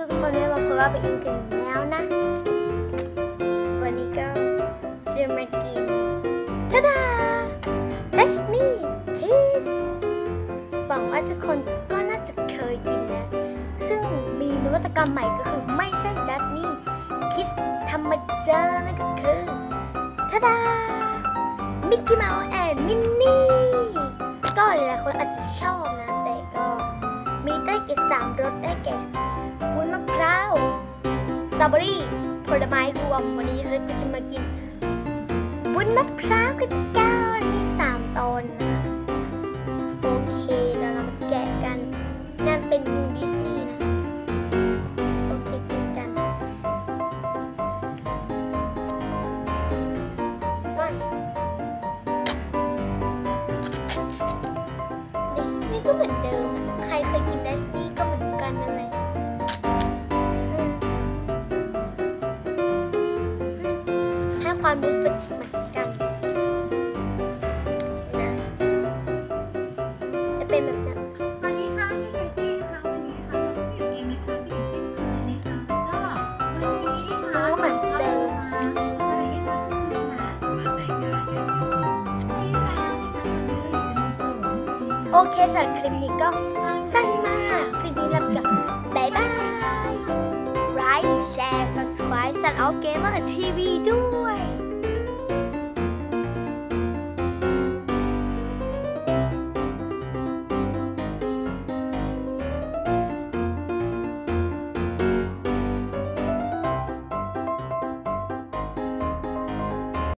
ทุกคนได้มาพบกับอิงกันแล้วนะวันนี้ก็จะมากินทาดาดัชนี่คิสหวังว่าทุกคนก็น่าจะเคยกินนะซึ่งมีนวัตกรรมใหม่ก็คือไม่ใช่ดัชนี่คิสธรรมดานั่นก็คือทาดามิกกี้เมาส์แอนด์มินนี่ก็หลายคนอาจจะชอบนะแต่ก็มีได้แก่3 รสได้แก่วุ้นมะพร้าวสตรอเบอรี่ผลไม้รวมวันนี้เราก็จะมากินวุ้นมะพร้าวกันกันมี3 ตอนนะโอเคแล้วเรามาแกะกันนั่นเป็นมูดิสนีย์นะโอเคกินกันนี่ก็เหมือนเดิมใครเคยกินดิสนีย์ก็เหมือนกันนั่นแหละให้ความรู้สึกเหมือนกันนะจะเป็นแบบนั้นสวัสดีค่ะพี่เจซี่นะคะวันนี้นะคะเราก็อยู่เองนะคะพี่เช่นเคยนะคะก็วันนี้นะคะเหมือนเดิมอะไรกันบ้างนะคะมาแต่งงานกันที่แล้วโอเคสำหรับคลิปนี้ก็สั้นมากคลิปนี้เราก็บ๊ายบายไลค์แชร์ subscribe สั่นเอาเกมเมอร์ทีวีด้วย